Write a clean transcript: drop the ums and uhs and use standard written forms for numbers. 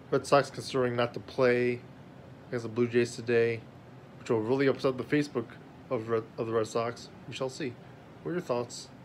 Red Sox considering not to play against the Blue Jays today, which will really upset the Facebook of the Red Sox. We shall see. What are your thoughts?